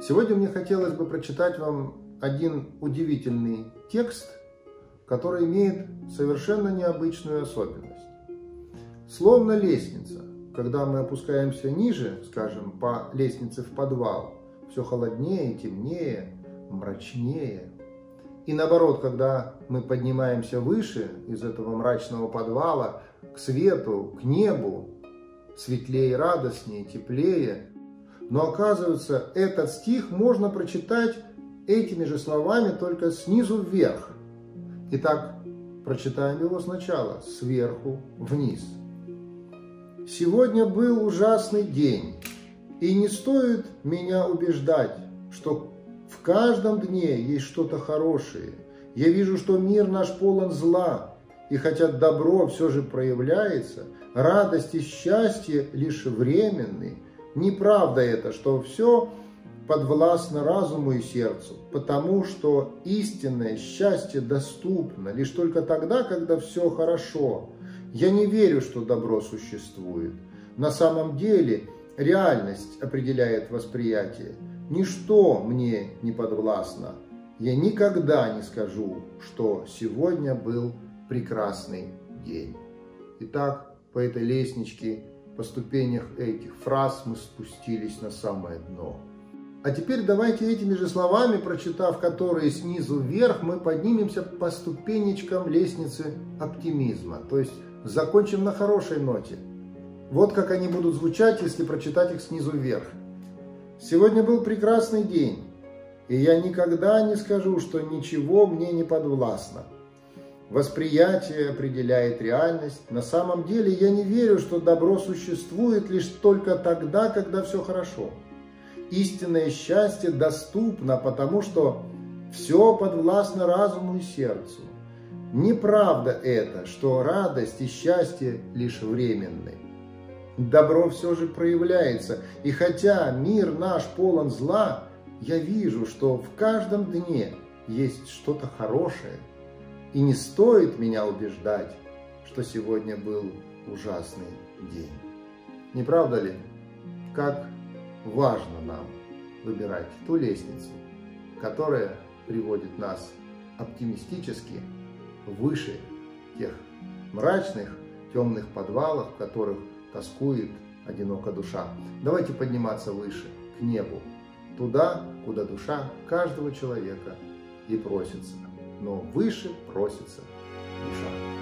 Сегодня мне хотелось бы прочитать вам один удивительный текст, который имеет совершенно необычную особенность. Словно лестница, когда мы опускаемся ниже, скажем, по лестнице в подвал, все холоднее, темнее, мрачнее. И наоборот, когда мы поднимаемся выше из этого мрачного подвала к свету, к небу, светлее, радостнее, теплее. Но оказывается, этот стих можно прочитать этими же словами, только снизу вверх. Итак, прочитаем его сначала, сверху вниз. Сегодня был ужасный день, и не стоит меня убеждать, что в каждом дне есть что-то хорошее. Я вижу, что мир наш полон зла, и хотя добро все же проявляется, радость и счастье лишь временны. Неправда это, что все подвластно разуму и сердцу, потому что истинное счастье доступно лишь только тогда, когда все хорошо. Я не верю, что добро существует. На самом деле реальность определяет восприятие. Ничто мне не подвластно. Я никогда не скажу, что сегодня был прекрасный день. Итак, по этой лестничке, по ступенях этих фраз мы спустились на самое дно. А теперь давайте этими же словами, прочитав которые снизу вверх, мы поднимемся по ступенечкам лестницы оптимизма. То есть закончим на хорошей ноте. Вот как они будут звучать, если прочитать их снизу вверх. Сегодня был прекрасный день, и я никогда не скажу, что ничего мне не подвластно. Восприятие определяет реальность. На самом деле я не верю, что добро существует лишь только тогда, когда все хорошо. Истинное счастье доступно, потому что все подвластно разуму и сердцу. Неправда это, что радость и счастье лишь временны. Добро все же проявляется, и хотя мир наш полон зла, я вижу, что в каждом дне есть что-то хорошее. И не стоит меня убеждать, что сегодня был ужасный день. Не правда ли? Как важно нам выбирать ту лестницу, которая приводит нас оптимистически выше тех мрачных, темных подвалов, в которых тоскует одинока душа. Давайте подниматься выше, к небу, туда, куда душа каждого человека и просится. Но выше просится душа.